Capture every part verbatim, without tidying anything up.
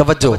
तवज्जो।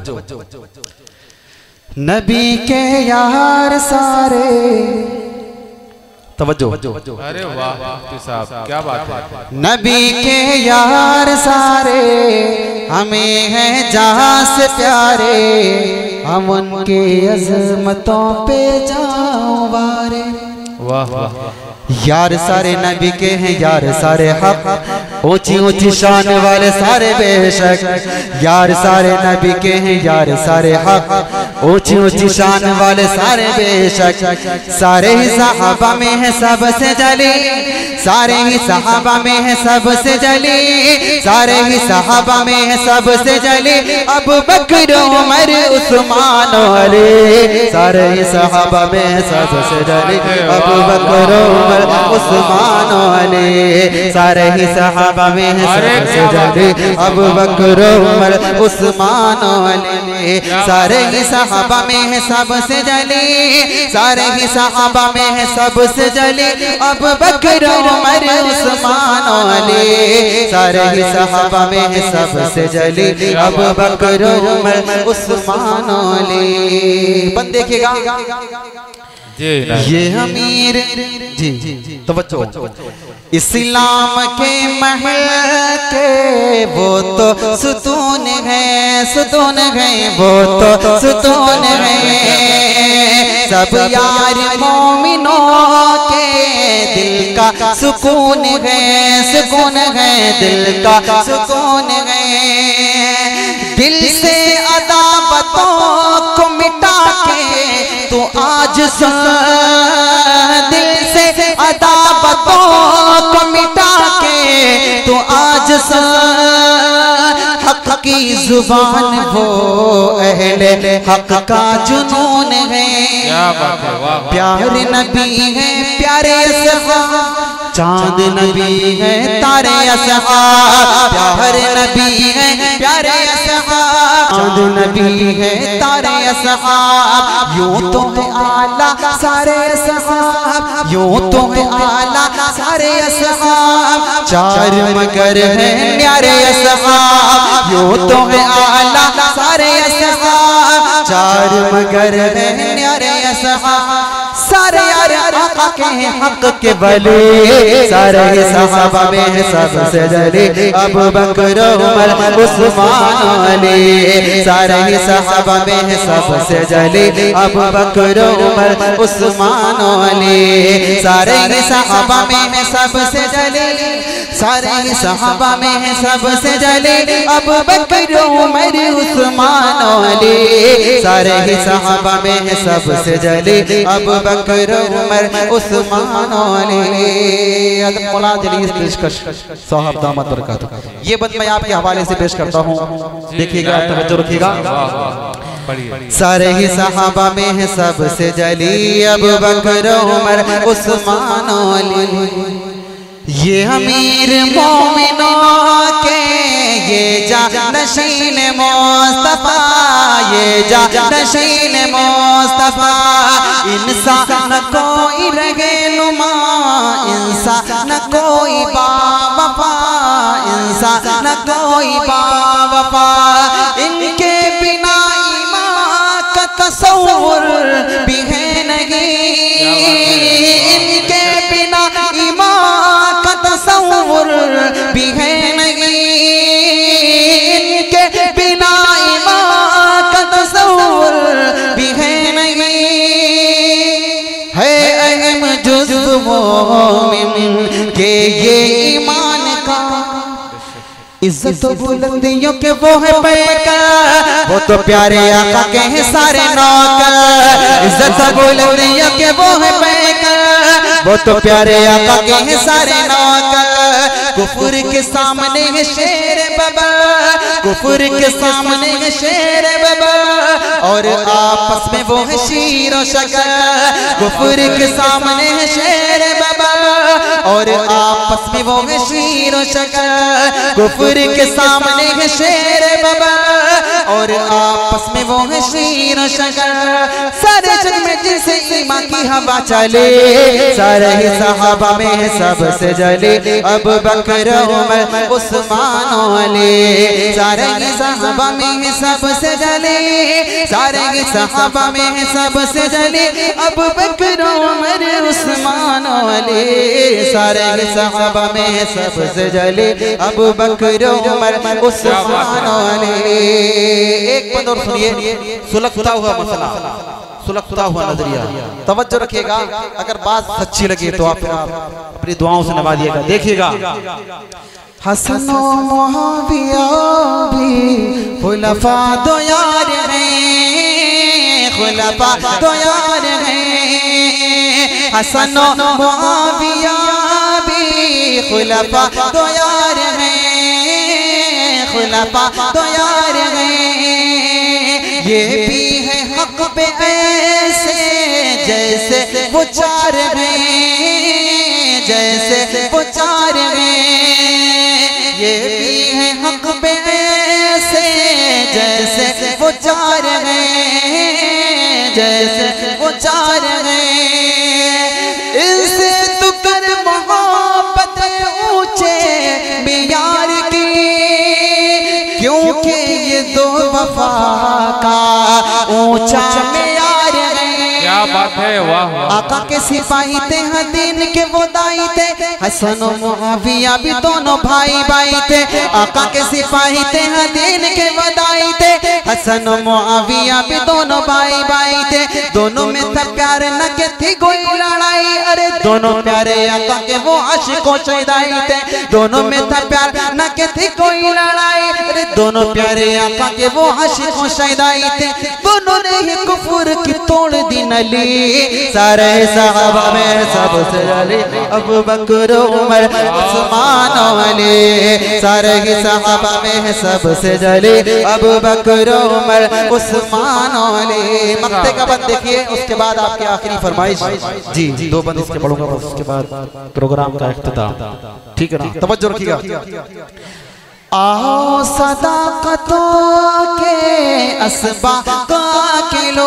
नबी के यार सारे, तवज्जो। अरे वाह साहब क्या बात है। नबी के यार सारे हमें हैं जहां से प्यारे, हम उनके अज़मतों पे जाऊं वारे। वाह वाह। यार सारे नबी के हैं यार सारे हक, ऊंची ऊंची शान वाले सारे बेशक। यार सारे नबी के हैं यार सारे हक, ऊंची ऊंची शान वाले सारे बेशक। सारे ही सहाबा में है सबसे जली, सारे ही सहाबा में है सबसे जली, सारे ही सहाबा में है सबसे जली। अबू बकर उमर उस्मान अली, सारे ही सहाबा में है सबसे जली। अबू बकर उमर उस्मान अली, सारे ही सहाबा में है सबसे जली। अबू बकर उमर उस्मान अली, सारे ही सहाबा में है सबसे जली, सारे ही सहाबा में है सबसे जली। अबू बकर उमर उस्मान अली, सारे ही सहाबा में है सबसे जली। अबू बकर उमर उस्मान अली। बंद देखिएगा ये अमीर जी तवज्जो। इस्लाम के महल के वो तो सुतून है, सुतून है वो तो सुतून है। सब यार मोमिनों के दिल का सुकून है, सुकून है दिल का सुकून है। दिल से अदावतों को मिटा के तो आज सुन, दिल से अदावतों को मिटा के तो आज सुन। हक की जुबान वो अहले हक का जुनून है। प्यार नबी है प्यारे असहाब, चांद नबी है तारे असहाब। प्यार नबी है प्यारे असहाब, चांद नबी है तारे असहाब। यूं तो है आला सारे असहाब, यूं तो है आला सारे असहाब। चार मगर है न्यारे असहाब, यूं तो है आला सारे असहाब। चार मगर है न्यारे असहाब। सारे यार आका के हैं हक के बले, सारे ही सहाबा में है सबसे जली। अबू बकर उमर उस्मान अली, सारे ही सहाबा में है सबसे जली। अबू बकर उमर उस्मान अली, सारे ही सहाबा में है सबसे जली, सारे ही सहाबा में है सबसे जली। अबू बकर उमर उस्मान अली, सारे ही सहाबा में है सबसे जली। अबू बकर उमर उस्मान अली। मौला जलीस पेशकश साहब दामत बरकातहू। ये बंद मैं आपके हवाले से पेश करता हूँ, देखिएगा तवज्जो रखिएगा। सारे ही सहाबा में है सबसे जली। अबू बकर उमर उस्मान अली। ये अमीर मोमिनों के ये जा नशीन मुस्तफा, ये जा नशीन मुस्तफा। इंसान न कोई रहे नुमा, इंसान न कोई बावफा, इंसान न कोई बावफा। इनके बिना ईमान का तसव्वुर भी है नहीं, इनके बिना ईमान का तसव्वुर भी है नहीं, इनके बिना ईमान का तसव्वुर भी है नहीं। है अहम जुज़्व मोमिन के ये ईमान का, इज्जत बुलंदियों के वो है पैकर, वो तो प्यारे आका के हैं सारे नौकर। इज्जत बुलंदियों के वो है पैकर, वो तो प्यारे आका के हैं सारे नौकर। कुफर के सामने है शेर बाबा, कुफर के सामने है शेर बाबा, और आपस में वो है शीर और शकर। कुफर के सामने है शेर बाबा, और आपस में वो है शीर और शकर। कुफर के सामने है शेर बाबा, और आपस में वो है शीर और शकर। सारे जग में जिनसे ईमान बाकी हवा चले, सारे ही सहाबा में सबसे जले अबू बकर उमर उस्मान अली। सारे ही सहाबा में सबसे जले, सारे ही सहाबा में सबसे जले अबू बकर उमर उस्मान अली। सारे ही सहाबा में सबसे जले अबू बकर उमर उस्मान अली। एक पद और सुनिए, सुलगता हुआ मसला, सुलगता हुआ नजरिया, तवज्जो रखिएगा। अगर बात सच्ची लगे तो आप अपनी दुआओं से नवाजिएगा। देखिएगा, हसन और मुआविया भी खुलफा दो यार हैं, खुलफा दो यार हैं। हसन और मुआविया भी खुलफा दो यार हैं, खुलफा दो यार हैं। ये भी है हक पे ऐसे जैसे वो चार हैं, जैसे वो चार हैं। ये भी है हक पे ऐसे जैसे वो चार हैं, जैसे वो चार हैं। इनसे तू कर मोहब्बत ऊंचे मियार की, क्योंकि ये दो वफा का ऊंचा मियार है। क्या बात है, वाह। आका के सिपाही थे, दीन के वो दाई थे, हसन और मुआविया भी दोनों भाई भाई थे। आका के सिपाही थे, दीन के वो दाई थे, हसन और मुआविया भी दोनों भाई भाई थे। दोनों में था प्यार न के थी कोई लड़ाई, अरे दोनों प्यारे आका के वो आशिकों शहीदाई थे। दोनों में था प्यार न के थी कोई लड़ाई, अरे दोनों प्यारे आका के वो आशिकों शहीदाई थे। दोनों ने ही कुफर की तोड़ दी नली, सारे सहाबा में सबसे जले अबू बकर उमर उस्मान अली। सारे ही सहाबा में सबसे जले अबू बकर उमर उस्मान अली। मक्ते का बंद देखिए, उसके बाद आपकी आखिरी फरमाइश। जी जी दो बंद इसके पढ़ूंगा, बस उसके बाद प्रोग्राम का इख्तिताम, ठीक है ना? तवज्जो रखिएगा। आओ सदाकतों के असबाब के लो,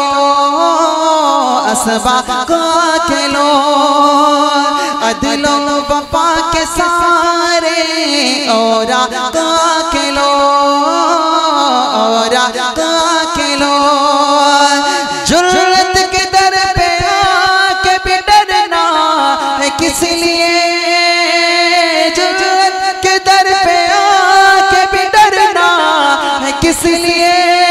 असबाब के लो, अदलो वफा के सारे औरा के लो, औरा के लो। जुर्रत के दर पे आके भी डरना है किस लिए, जुर्रत के दर पे किस लिए।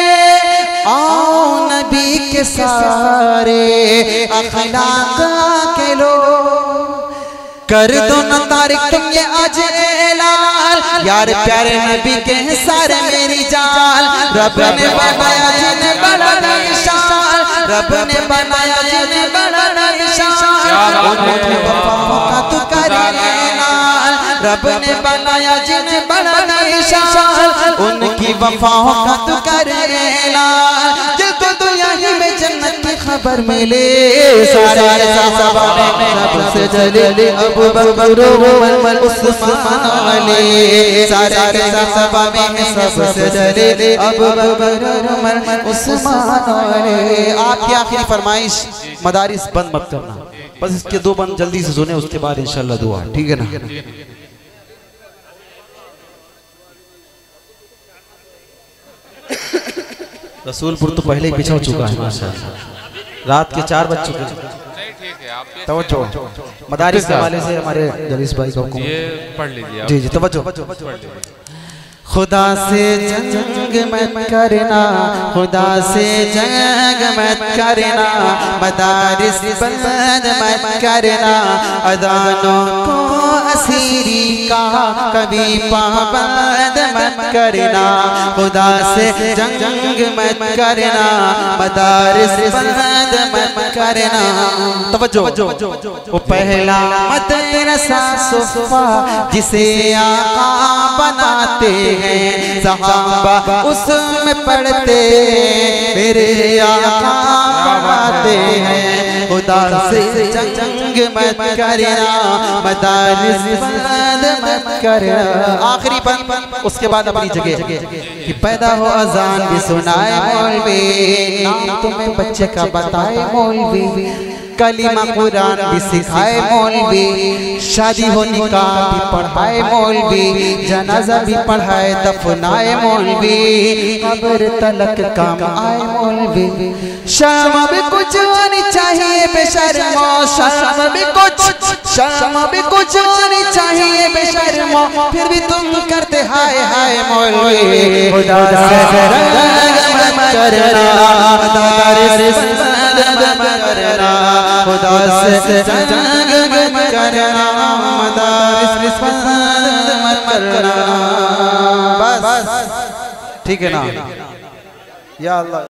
आओ नबी के सारे अखलाक के लो, कर दो न तारिक तुम ये आज ऐलान, यार प्यारे नबी के सारे मेरी जान। रब ने बनाया जिन्हें बड़ा निशान, रब ने बनाया जिन्हें बड़ा निशान, उनकी वफाओं का तू कर ऐलान। रब ने बनाया जिन्हें बड़ा निशान, उनकी वफाओं का तू कर ऐलान। जो तो दुनिया ही में जन्नत की खबर मिले, सारे सहाबा में सबसे जले अबू बकर उमर उस्मान अली। सारे सहाबा में सबसे जले अबू बकर उमर उस्मान अली। आपकी आखिरी फरमाइश, मदारिस बंद मत करना, बस इसके दो बंद जल्दी से सुने, उसके बाद इंशाल्लाह दुआ, ठीक है ना? रसूलपुर तो पहले ही पिछड़ चुका है माशाअल्लाह, रात के चार बज चुके हैं। तवज्जो, मदारिस के हवाले से हमारे जलीस भाई को ये पढ़ लीजिए। जी जी तवज्जो। खुदा से जंग मत करना, खुदा से जंग मत करना, मदारिस बंद मत करना, अदानों को असीरी का कभी पाबंद मत करना। खुदा से जंग मत करना, मदारिस बंद मत करना। तवज्जो, वो पहला मदरसा सुफ़ा जिसे आका बनाते हैं, सहाबा उसमें पढ़ते मेरे आका बनाते हैं। खुदा से जंग मत करना, मदारिस बंद मत करना। आखिरी बंद, उसके बाद अपनी जगह कि पैदा हो अजान भी सुनाए मौलवी, नाम तुम्हें बच्चे का बताए मौलवी। कलीमा कुरान भी सिखाए मौलवी, शादी हो निकाह भी पढ़ाए मौलवी, जनाजा भी पढ़ाए दफनाए मौलवी, कब्र तलक काम आए मौलवी। शर्म भी कुछ आनी चाहिए बेशर्मो, शर्म भी कुछ, शर्म भी कुछ आनी चाहिए बेशर्मो, फिर भी तुम करते हाय हाय मौलवी। खुदा से रंग मत करना, करना खुदा से जंग मत करना, मदारिस मत करना। बस ठीक है ना या अल्लाह।